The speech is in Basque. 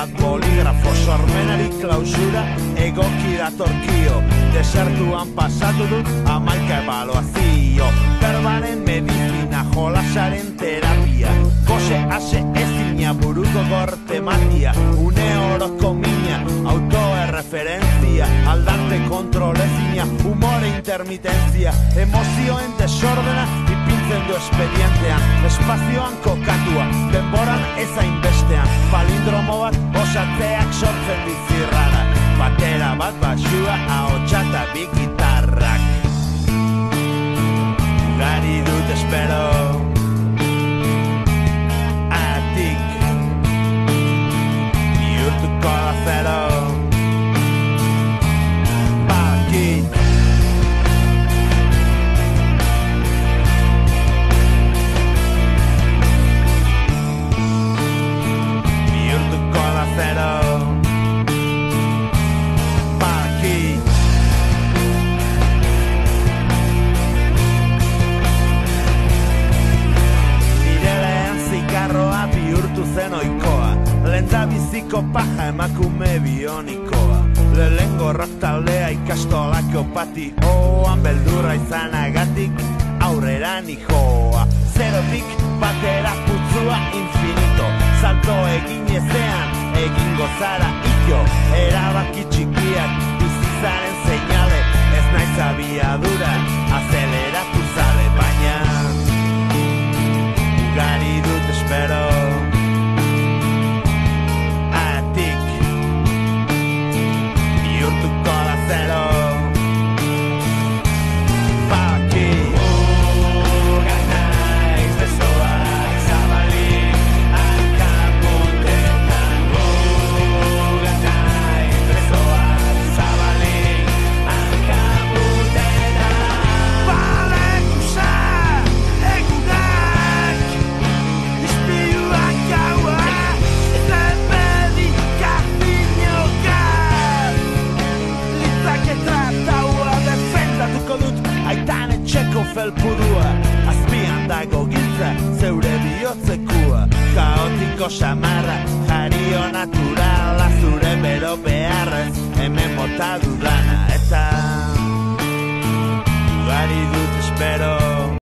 bat boligrafo, sormenari klausura egoki datorkio. Desertuan pasatu dut 11 ebaluazio. Berbaren medizina, jolasaren terapia, gose ase ezina, buruko gorte matia, une oroko mina, autoerreferentzia, aldante kontrolezina, humore intermitentzia, emozioen desordena ipintzen du espedientean, espazioan kokatua, denboran ezain bestean, palindromo bat osatzeak sortzen dizirrara, batera bat basua, ahotsa eta bi gitarrak. Ugari dut espero atik bihurtuko da zero. Bakit bihurtuko da zero. Bihurtu zen oikoa, lenda biziko paja emakume bionikoa. Lehengo rock taldea ikastolako patioan, beldurra izanagatik aurrera nijoa. Zerotik batera putzua infinito, salto egin ezean, egingo zara ito. Erabaki txikiak bizizaren seinale, ez naiz abiadura, azeleratu zale, baina ugari dut espero atik bihurtuko da zero. Bakit mugak naiz besoak zabalik hankapuntetan, mugak naiz besoak zabalik hankapuntetan. Balekusa egunak ispiluak gaua zemedikak binokak, litzake trataua defendatuko dut aitan etxeko felpudua, azpian dago giltza zeure bihotzekua, kaotiko samarra jario naturala, zure bero beharrez hemen bota dudana, eta ugari dut espero